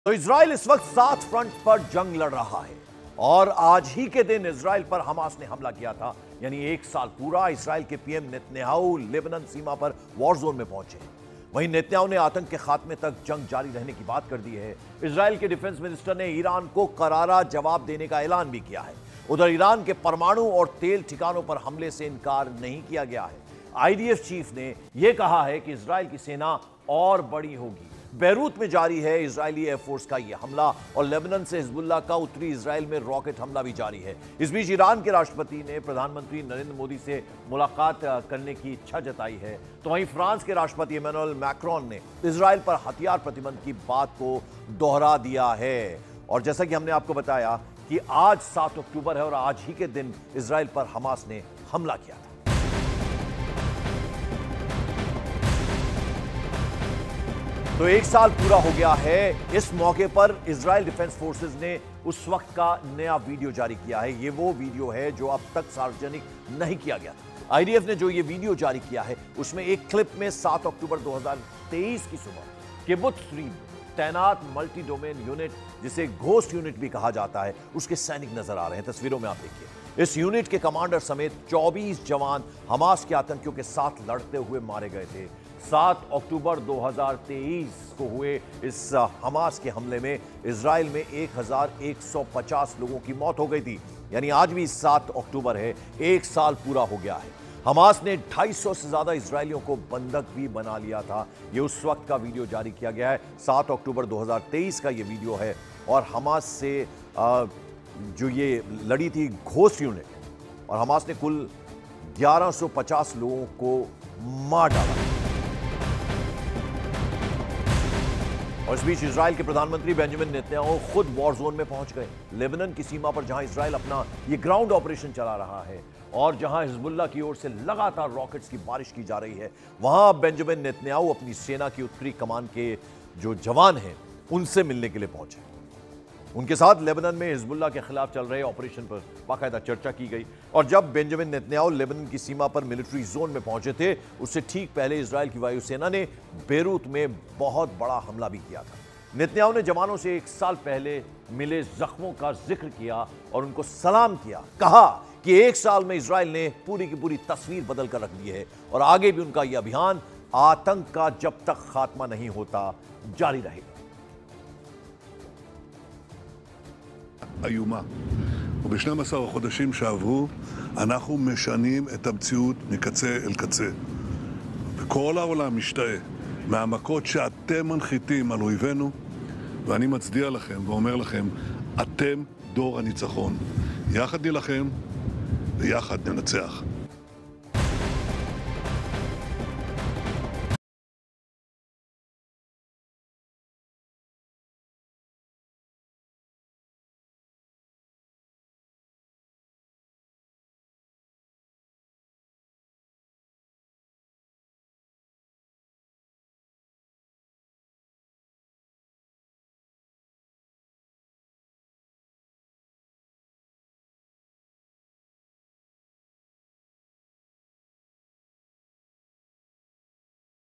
तो इजराइल इस वक्त 7 फ्रंट पर जंग लड़ रहा है और आज ही के दिन इजराइल पर हमास ने हमला किया था। यानी एक साल पूरा इजराइल के पीएम नेतन्याहू लेबनान सीमा पर वॉर जोन में पहुंचे। वहीं नेतन्याहू ने आतंक के खात्मे तक जंग जारी रहने की बात कर दी है। इजराइल के डिफेंस मिनिस्टर ने ईरान को करारा जवाब देने का ऐलान भी किया है। उधर ईरान के परमाणु और तेल ठिकानों पर हमले से इनकार नहीं किया गया है। आईडीएफ चीफ ने यह कहा है कि इजराइल की सेना और बड़ी होगी। बैरूत में जारी है इजरायली एयरफोर्स का यह हमला और लेबनान से हिजबुल्लाह का उत्तरी इजराइल में रॉकेट हमला भी जारी है। इस बीच ईरान के राष्ट्रपति ने प्रधानमंत्री नरेंद्र मोदी से मुलाकात करने की इच्छा जताई है। तो वहीं फ्रांस के राष्ट्रपति इमैनुअल मैक्रोन ने इजराइल पर हथियार प्रतिबंध की बात को दोहरा दिया है। और जैसा कि हमने आपको बताया कि आज 7 अक्टूबर है और आज ही के दिन इजराइल पर हमास ने हमला किया था। तो एक साल पूरा हो गया है। इस मौके पर इजराइल डिफेंस फोर्सेस ने उस वक्त का नया वीडियो जारी किया है। ये वो वीडियो है जो अब तक सार्वजनिक नहीं किया गया था। आईडीएफ ने जो ये वीडियो जारी किया है उसमें एक क्लिप में 7 अक्टूबर 2023 की सुबह किबुत्ज रीम तैनात मल्टी डोमेन यूनिट, जिसे घोस्ट यूनिट भी कहा जाता है, उसके सैनिक नजर आ रहे हैं। तस्वीरों में आप देखिए, इस यूनिट के कमांडर समेत 24 जवान हमास के आतंकियों के साथ लड़ते हुए मारे गए थे। 7 अक्टूबर 2023 को हुए इस हमास के हमले में इजराइल में 1150 लोगों की मौत हो गई थी। यानी आज भी 7 अक्टूबर है, एक साल पूरा हो गया है। हमास ने 250 से ज्यादा इजरायलियों को बंधक भी बना लिया था। यह उस वक्त का वीडियो जारी किया गया है। 7 अक्टूबर 2023 का यह वीडियो है और हमास से जो ये लड़ी थी घोस्ट यूनिट, और हमास ने कुल 1150 लोगों को मार डाला। और इस बीच इजराइल के प्रधानमंत्री बेंजामिन नेतन्याहू खुद वॉर जोन में पहुंच गए। लेबनान की सीमा पर जहां इजराइल अपना ये ग्राउंड ऑपरेशन चला रहा है और जहां हिजबुल्लाह की ओर से लगातार रॉकेट्स की बारिश की जा रही है, वहां बेंजामिन नेतन्याहू अपनी सेना की उत्तरी कमान के जो जवान हैं उनसे मिलने के लिए पहुंचे। उनके साथ लेबनान में हिजबुल्लाह के खिलाफ चल रहे ऑपरेशन पर बाकायदा चर्चा की गई। और जब बेंजामिन नेतन्याहू लेबनान की सीमा पर मिलिट्री जोन में पहुंचे थे, उससे ठीक पहले इजराइल की वायुसेना ने बैरूत में बहुत बड़ा हमला भी किया था। नेतन्याहू ने जवानों से एक साल पहले मिले जख्मों का जिक्र किया और उनको सलाम किया। कहा कि एक साल में इजराइल ने पूरी की पूरी तस्वीर बदल कर रख दी है और आगे भी उनका यह अभियान आतंक का जब तक खात्मा नहीं होता जारी रहेगा। איומה. וב-12 החודשים שעברו אנחנו משנים את המציאות מקצה אל קצה. וכל העולם משתאה מהמכות שאתם מנחיתים על אויבינו, ואני מצדיע לכם ואומר לכם, אתם דור הניצחון. יחד נילחם ויחד ננצח.